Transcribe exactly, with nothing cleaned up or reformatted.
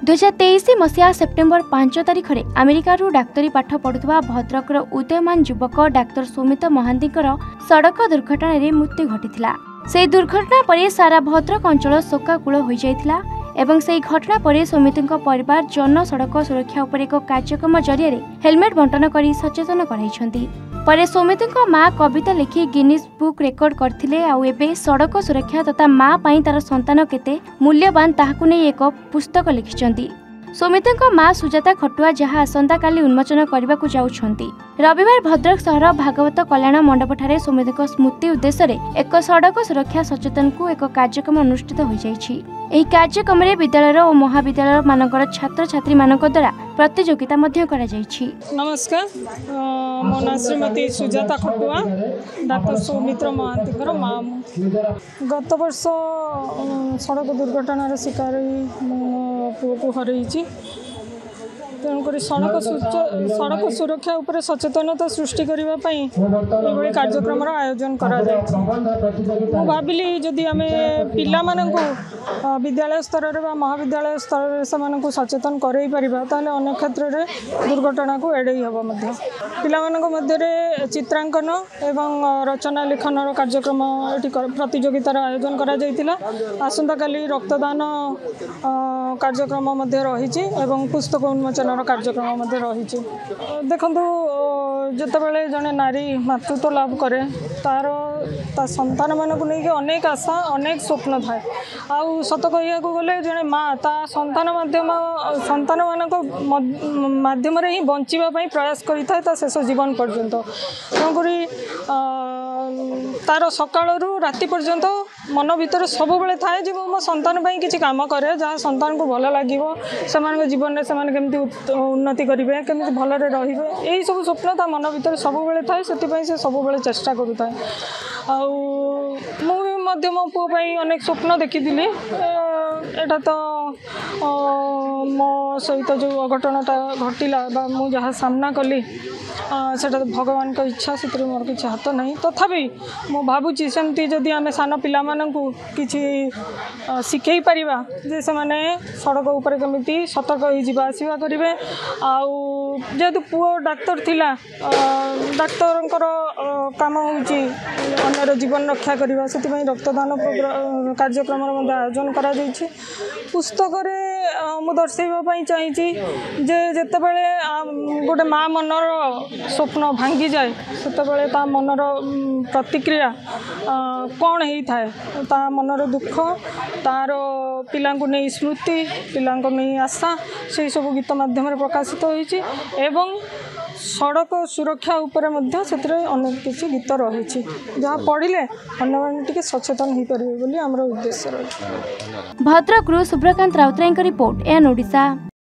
दुई हजार तेईस मसीहा सेप्टेम्बर पांच तारिख में अमेरिका डाक्तरी पाठ पढ़ुवा भद्रकर उदयमान युवक डाक्तर सुमित महांती सड़क दुर्घटना रे मृत्यु घटी। से दुर्घटना पर सारा भद्रक अंचल शोकाकूल हो जाइथिला एवं से घटना पर सुमित परिवार जन सड़क सुरक्षा उपर एक कार्यक्रम जरिए हेलमेट बंटन कर सचेतन कराइछंती। पर सुमित माँ कविता लिखि गिनीज बुक रेकर्ड करथिले आउ एबे सड़क सुरक्षा तथा माँ पाई तार संतान केते मूल्यवान ताहाकु नै एक पुस्तक लिखिछंती। सुमित माँ सुजाता खटुआ जहाँ आसंता काली उन्मोचन करने को जाउछंती। रविवार भद्रक सहर भागवत कल्याण मंडप ठारे सुमित स्मृति उद्देश्य रे एक सड़क सुरक्षा सचेतन को एक कार्यक्रम अनुष्ठित हो जाइछि। एही कार्यक्रम रे विद्यालय और महाविद्यालय मानकर छात्र छात्री मानक द्वारा प्रतियोगिता मध्य करा जाइछि। नमस्कार, मो ना श्रीमती सुजाता खटुआ डाक्टर सौमित्र महांती माँ। गत वर्ष सड़क दुर्घटनार शिकार पुओ को हरई तेणुक सड़क सड़क सुरक्षा उपर सचेतनता सृष्टि करने कार्यक्रम आयोजन करा मु भाविली जदि आम पिला विद्यालय स्तर में महाविद्यालय स्तर से सचेतन करई पारिबा ताले अनेक क्षेत्र में दुर्घटना को एड़े हम पिला चित्रांकन एवं रचना लेखन कार्यक्रम प्रतियोगितार आयोजन करा जायतिला। आसंता काली रक्तदान कार्यक्रम रही एवं पुस्तक उन्मोचन कार्यक्रम रही। देखु जितेबाला जड़े नारी मातृत्व लाभ करे तार ता संतान मानक नहीं अनेक आशा अनेक स्वप्न थाए। आउ सत कह गले जड़े माँ ता संतान माध्यम संतान मानक माध्यम ही बचाई प्रयास करें ता शेष जीवन पर्यंत। तेणुक तार सकाल राति पर्यंत मन भीतर सब बेले थाए जे मो संतान किसी काम करे जहाँ संतान को भल लगे से जीवन में से उन्नति करेंगे केमी भल रे यही सब स्वप्न ता मन भीतर सब बेले थाए से सब बेले चेष्टा करूए। मुझे मो पुओ अनेक स्वप्न देखी एटा तो मो सहित जो अघटनटा घटला मु जहाँ सामना कली से भगवान का इच्छा से मोर किसी हाथ ना तथापि मु भावुची सेमती जदि आम सान पिला किसी शिखई पारिबा जे से माने सड़क उपर केमिति सतर्क हो जिबा आसिबा करिवे। आउ जेहेतु पुओ डाक्तर थिला डाक्तरंकर काम होउची अन्यर जीवन रक्षा करवा से रक्तदान कार्यक्रम आयोजन करा जायछि। पुस्तक मु दर्शाइबा चाहिए जे जेतेबेले गोटे माँ मनर स्वप्न भांगी जाए सेतेबेले ता मनर प्रतिक्रिया कौन होता है ता मनर दुख तार पिला नहीं स्मृति पिला नहीं आशा से सब गीत माध्यम प्रकाशित होइछि एवं सड़क सुरक्षा उपर अनेक किसी गीत रही जहाँ पढ़िले अन्य सचेतन हो पारे बोली आमर उद्देश्य रही। Bhadrak Subrakant Routray report N Odisha.